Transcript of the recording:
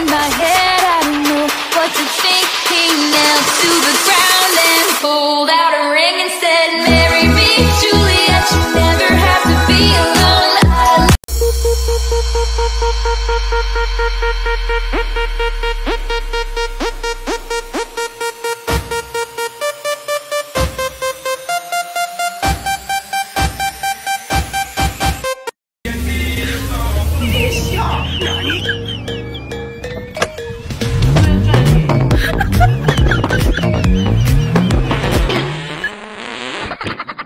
in my head, I don't know what to think. He knelt to the ground and pulled out a ring and said, marry me, Juliet, you never have to be alone. Ha ha ha!